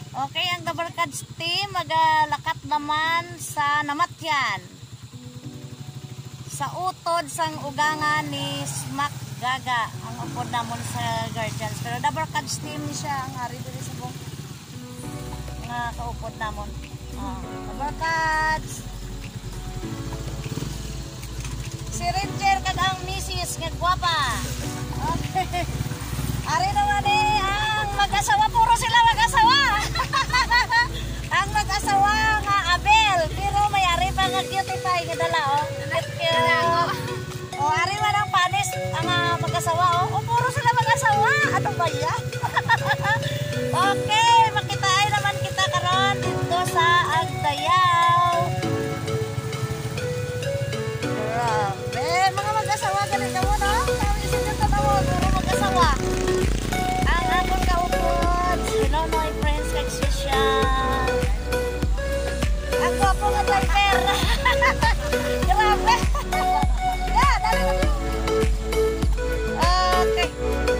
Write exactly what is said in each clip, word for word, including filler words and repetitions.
Okay, ang Double Cards team magalakat naman sa Namatyan. Sa utod sang ugangan ni Smack Gaga ang upod namon sa Guardians. Pero Double Cards team siya ang ari dili sa bong nga kaupod namon. Oh, Double Cards. Si Ranger kag ang misis nga gwapa. Okay. Ari naman eh ang mag-asawa, puro sila mag-asawa. Ang mag-asawa nga Abel, pero may ari pa nga cute tayo nga dala oh. Oh, ari man ang panis ang uh, mag-asawa oh. Oh, puro sila mag-asawa. Ano ba yan? Okay, makitaan naman kita karon dito sa Agdayaw. Grabe, mga mag-asawa ganito mo no? Kami sila tanaw, puro mag-asawa. Ang akong kaupod, hello my friends kag siya. Ang gwapo nga driver. Grabe. Yeah, dali na. Okay.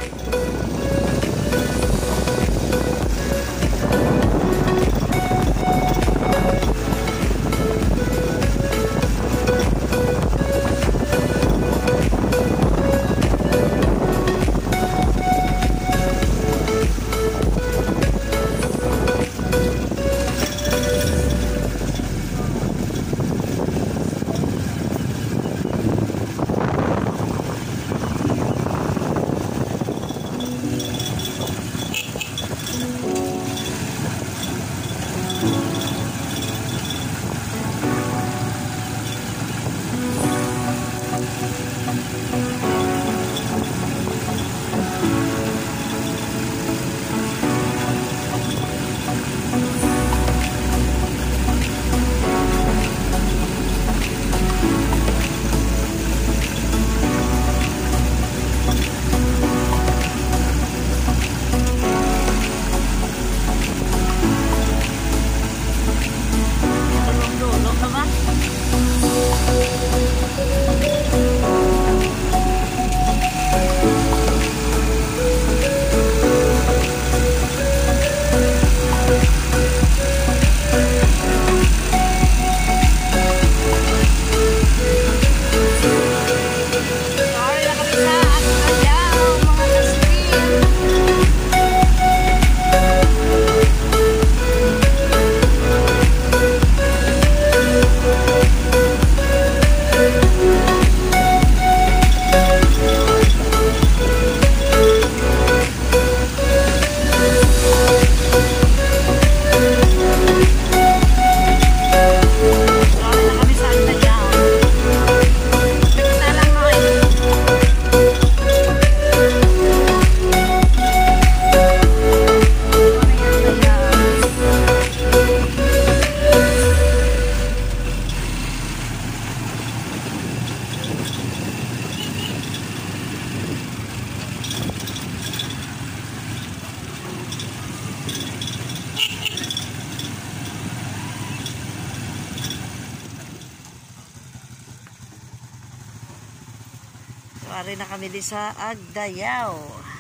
Ari na kami di sa Agdayaw.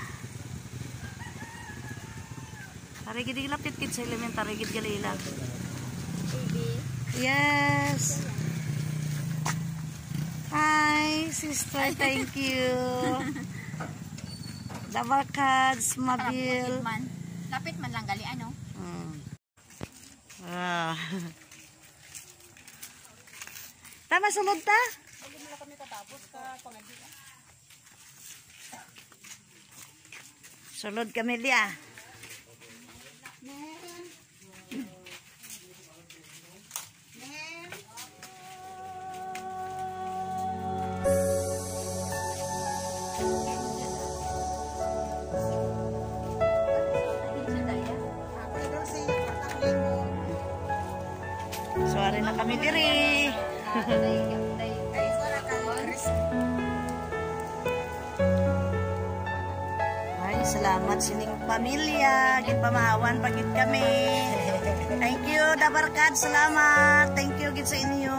Tarigid lapit kit sa elementary gid galila. Yes. Hi, sister. Thank you. Double Cards, Mabil. Man. Lapit man lang gali ano. Hmm. Ah. Tama sulod ta? Hindi mo na kami tatapos ka pangadi. Sulod kami liya. Suari na kami diri. Salamat sining pamilya, gid pamahawan pagid kami. Thank you Double Cards, salamat. Thank you gid sa inyo.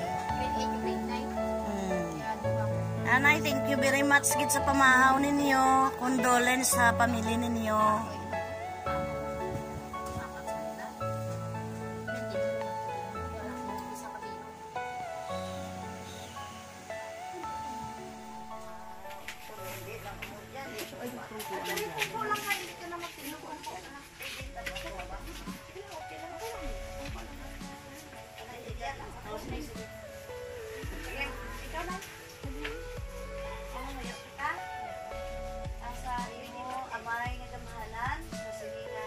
Hmm. Anay, thank you very much gid sa pamahaw ninyo. Condolence sa pamilya ninyo. Kulang ka, hindi ka na magtinulong ko. Ikaw na. Ano mo yung kita? Asa imo, amay nga gamahalan, sa sige nga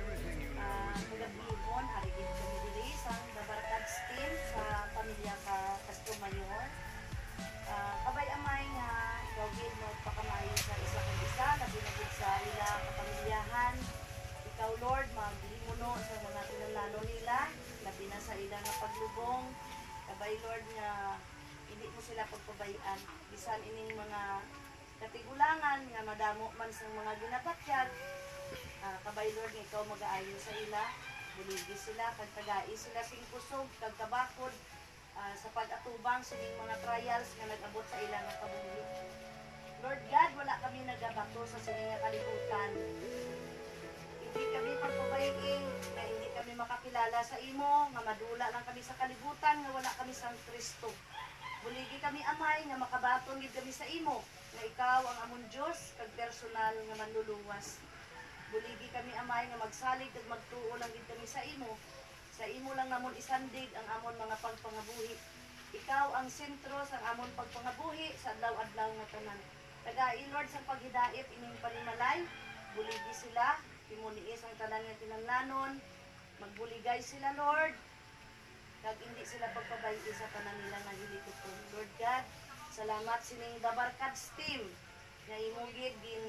magabihon, harigin kami diri sa Dabarkads team sa pamilya ka Castro Mayor. Kabay amay nga, ikaw gid mo pakamayo sa isa kong isa, labi na gid sa ila kapamilyahan. Ikaw Lord, maglimuno sa mga tinalano nila, labi na sa ila nga paglubong. Kabay Lord nga, hindi mo sila pagpabayaan. Bisan ining mga katigulangan nga madamo man sa mga ginapatyag. Uh, kabay Lord nga ikaw mag-aayo sa ila. Buligi sila, kagtagai sila sing kusog, kagkabakod. Uh, sa pag-atubang sining mga trials nga nag-abot sa ila nga kabuhi. Lord God, wala kami nagabato sa sining nga kalibutan. Hindi kami pagpabaying, na hindi kami makakilala sa imo, nga madula lang kami sa kalibutan, nga wala kami sa Kristo. Buligi kami amay, nga makabaton gid kami sa imo, nga ikaw ang amon Dios, kag personal nga manluluwas. Buligi kami amay, nga magsalig kag magtuo lang gid kami sa imo. Sa imo lang namon isandig ang amon mga pagpangabuhi. Ikaw ang sentro sa amon pagpangabuhi sa adlaw-adlaw nga tanan. Tagai Lord sa paghidait ining panimalay, buligi sila, timuniis ang tanan nga kinahanglanon, magbuligay sila Lord, kag hindi sila pagpabayi sa tanan nila nga hilikuton. Lord God, salamat sining Dabarkads team nga imo gid gin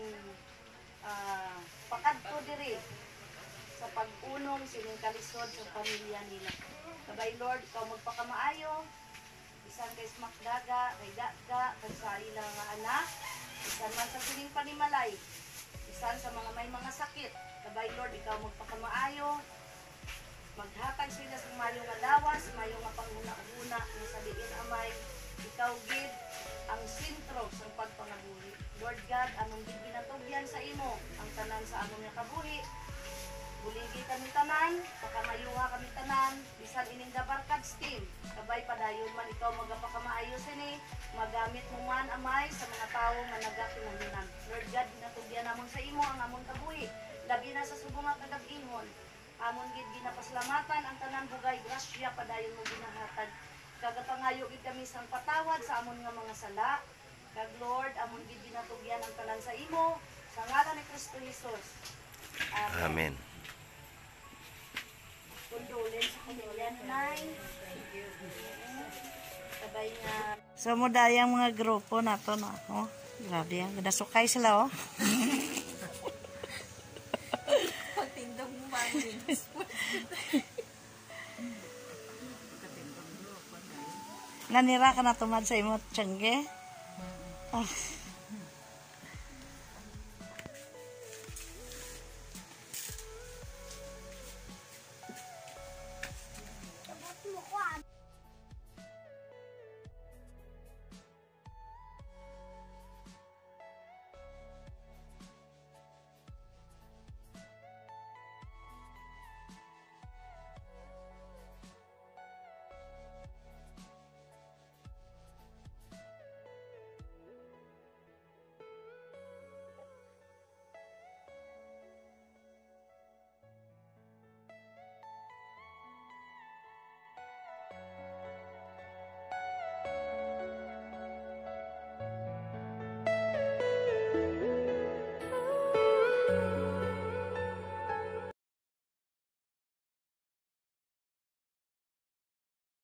uh, pakadto diri sa pag-unong sining kalisod sa pamilya nila. Kabay Lord, ikaw magpakamaayo, isan kay Smack Gaga, kay Gaga, kay sa ilang nga anak, isan man sa sining panimalay, isan sa mga may mga sakit. Kabay Lord, ikaw magpakamaayo, maghatag sila sa mayo nga lawas, mayo nga panghuna-huna, nga sabihin amay, ikaw gid ang sentro sa pagpangabuhi. Lord God, anong gid ginatugyan sa imo, ang tanan sa among nga kabuhi. Buligi kami tanan, pakamayuha kami tanan, bisan ining Dabarkads team. Kabay padayon man ikaw magapakamaayo sini, magamit mo man amay sa mga tawo nga nagakinahanglan. Lord God, ginatugyan namon sa imo ang amon kabuhi, labi na sa subong nga kagab-ingon. Amon gid ginapasalamatan ang tanan bugay grasya padayon mo ginahatag. Kagapangayo gid kami sang patawad sa amon nga mga sala. Kag Lord, amon gid ginatugyan ang tanan sa imo sa ngalan ni Kristo Jesus. Amen. Amen. Kundulin sa pamilya ni Nay. Sabay nga. So mo dayang mga grupo na to na. Oh, grabe yan. Nasukay sila oh. Pagtindog mo ba? Nanira ka na tumad sa imo, Tiyangge? Oh.